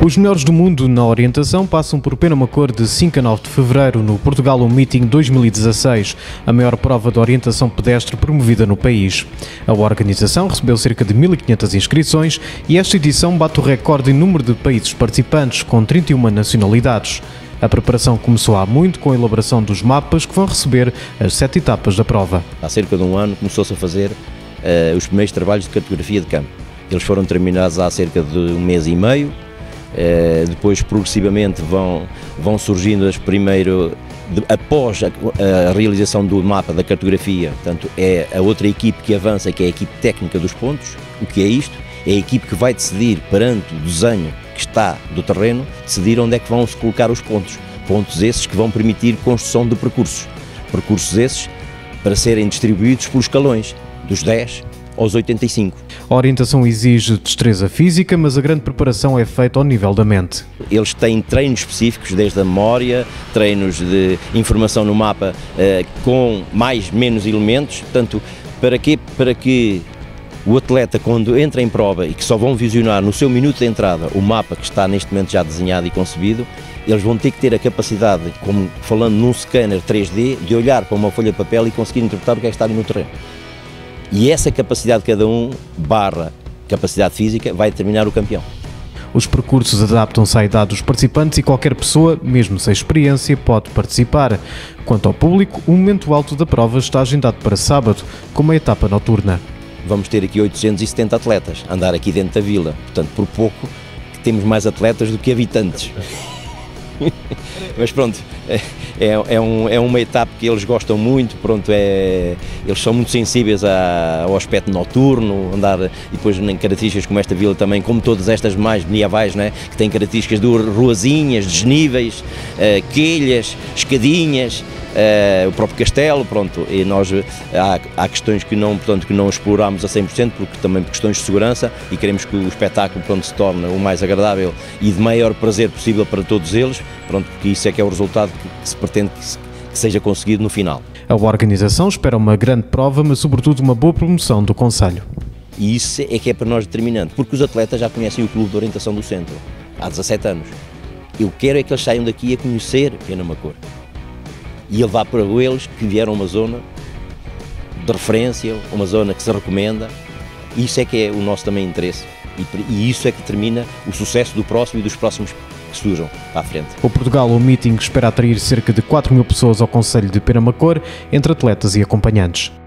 Os melhores do mundo na orientação passam por Penamacor de 5 a 9 de fevereiro no Portugal Meeting 2016, a maior prova de orientação pedestre promovida no país. A organização recebeu cerca de 1.500 inscrições e esta edição bate o recorde em número de países participantes, com 31 nacionalidades. A preparação começou há muito com a elaboração dos mapas que vão receber as 7 etapas da prova. Há cerca de um ano começou-se a fazer os primeiros trabalhos de cartografia de campo. Eles foram terminados há cerca de um mês e meio. Depois progressivamente vão surgindo após a realização do mapa da cartografia, portanto é a outra equipe que avança, que é a equipe técnica dos pontos. O que é isto? É a equipe que vai decidir, perante o desenho que está do terreno, decidir onde é que vão se colocar os pontos. Pontos esses que vão permitir construção de percursos. Percursos esses para serem distribuídos por escalões, dos 10 aos 85. A orientação exige destreza física, mas a grande preparação é feita ao nível da mente. Eles têm treinos específicos, desde a memória, treinos de informação no mapa com menos elementos, portanto, para que o atleta, quando entra em prova e que só vão visionar no seu minuto de entrada o mapa que está neste momento já desenhado e concebido, eles vão ter que ter a capacidade, como falando num scanner 3D, de olhar para uma folha de papel e conseguir interpretar o que é que está ali no terreno. E essa capacidade de cada um, capacidade física, vai determinar o campeão. Os percursos adaptam-se à idade dos participantes e qualquer pessoa, mesmo sem experiência, pode participar. Quanto ao público, o momento alto da prova está agendado para sábado, com uma etapa noturna. Vamos ter aqui 870 atletas a andar aqui dentro da vila, portanto, por pouco temos mais atletas do que habitantes. Mas pronto, é uma etapa que eles gostam muito, pronto, eles são muito sensíveis ao aspecto noturno, andar, e depois em características como esta vila também, como todas estas mais medievais, né, que têm características de ruazinhas, desníveis, quilhas, escadinhas, o próprio castelo, pronto, e nós há questões que não exploramos a 100%, porque também por questões de segurança, e queremos que o espetáculo, pronto, se torne o mais agradável e de maior prazer possível para todos eles, pronto, porque isso é que é o resultado que se pretende que seja conseguido no final. A organização espera uma grande prova, mas sobretudo uma boa promoção do concelho. E isso é que é para nós determinante, porque os atletas já conhecem o Clube de Orientação do Centro há 17 anos. Eu quero é que eles saiam daqui a conhecer Penamacor e levar para eles que vieram uma zona de referência, uma zona que se recomenda. Isso é que é o nosso também interesse e isso é que determina o sucesso do próximo e dos próximos que surjam para a frente. O Portugal Meeting espera atrair cerca de 4.000 pessoas ao concelho de Penamacor, entre atletas e acompanhantes.